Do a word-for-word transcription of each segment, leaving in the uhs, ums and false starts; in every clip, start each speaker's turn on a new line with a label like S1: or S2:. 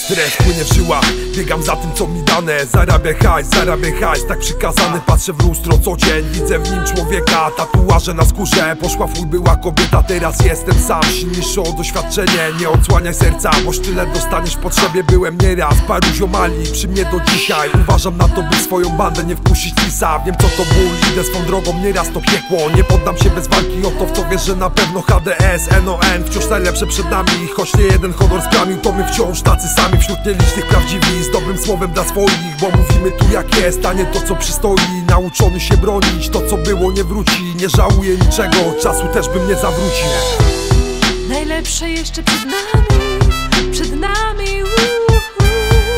S1: Stres płynie w żyłach, biegam za tym co mi dane. Zarabiaj hajs, zarabiaj hajs, tak przykazane. Patrzę w lustro co dzień, widzę w nim człowieka. Tatuaże na skórze, poszła w chuj, była kobieta. Teraz jestem sam, silniejszy o doświadczenie. Nie odsłaniaj serca, bo sztylet dostaniesz w potrzebie. Byłem nieraz, paru ziomali przy mnie do dzisiaj. Uważam na to, by swoją bandę nie wpuścić lisa. Wiem co to ból, idę swą drogą, nieraz to piekło. Nie poddam się bez walki o to, w co wiesz, że na pewno H D S, N O N wciąż najlepsze przed nami. Choć nie jeden honor splamił, to my wciąż tacy sami. Wśród nielicznych prawdziwi, z dobrym słowem dla swoich. Bo mówimy tu jak jest, a nie to co przystoi. Nauczony się bronić, to co było nie wróci. Nie żałuję niczego, czasu też bym nie zawrócił.
S2: Najlepsze jeszcze przed nami, przed nami, uh, uh.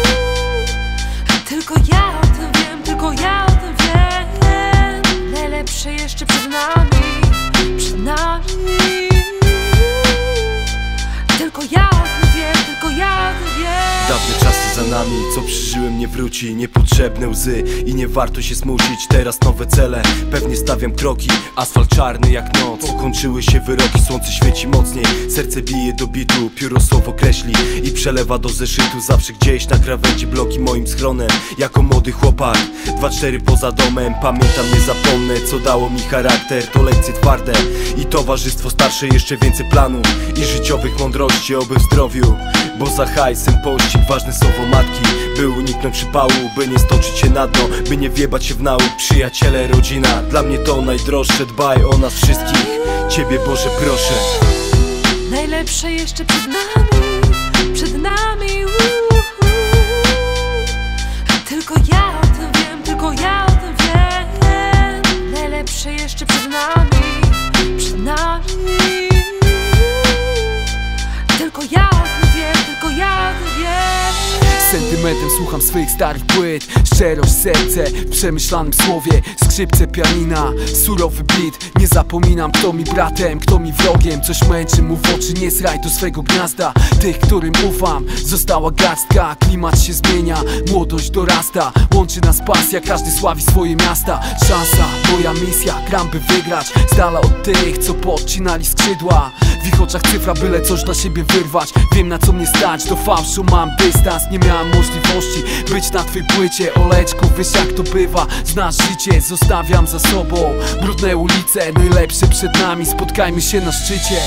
S2: Tylko ja o tym wiem, tylko ja o tym wiem. Najlepsze jeszcze przed nami, przed nami. Tylko ja o tym wiem, tylko ja o tym wiem.
S3: Dawne czasy za nami, co przeżyłem nie wróci. Niepotrzebne łzy i nie warto się smucić. Teraz nowe cele, pewnie stawiam kroki. Asfalt czarny jak noc, kończyły się wyroki. Słońce świeci mocniej, serce bije do bitu. Pióro słowo kreśli i przelewa do zeszytu. Zawsze gdzieś na krawędzi bloki moim schronem. Jako młody chłopak, dwa cztery poza domem. Pamiętam, nie zapomnę, co dało mi charakter. To lekcje twarde i towarzystwo starsze. Jeszcze więcej planów i życiowych mądrości. Oby w zdrowiu, bo za hajsem pościg. Ważne słowo matki, by uniknąć przypału. By nie stoczyć się na dno, by nie wjebać się w nauk. Przyjaciele, rodzina, dla mnie to najdroższe. Dbaj o nas wszystkich, Ciebie Boże proszę.
S2: Najlepsze jeszcze przed nami, przed nami, uh, uh. Tylko ja o tym wiem, tylko ja o tym wiem. Najlepsze jeszcze przed nami, przed nami. Tylko ja o tym wiem, tylko ja o tym wiem.
S4: Sentymentem słucham swych starych płyt. Szczerość, serce w przemyślanym słowie. Skrzypce, pianina, surowy beat. Nie zapominam, kto mi bratem, kto mi wrogiem. Coś męczy, mu w oczy, nie zraj do swego gniazda. Tych, którym ufam, została garstka. Klimat się zmienia, młodość dorasta. Łączy nas pasja, każdy sławi swoje miasta. Szansa, moja misja, gram by wygrać. Z dala od tych, co podcinali skrzydła. W ich oczach cyfra, byle coś dla siebie wyrwać. Wiem na co mnie stać, do fałszu mam dystans. Nie miałem możliwości być na twojej płycie. Oleczku, wiesz jak to bywa, znasz życie. Zostawiam za sobą brudne ulice. Najlepsze przed nami, spotkajmy się na szczycie.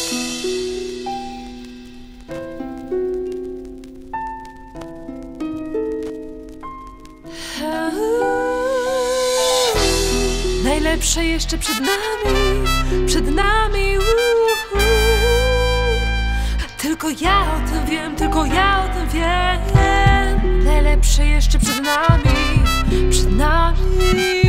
S2: Najlepsze jeszcze przed nami, przed nami, uh, uh. Tylko ja o tym wiem, tylko ja o tym wiem. Najlepsze jeszcze przed nami, przed nami.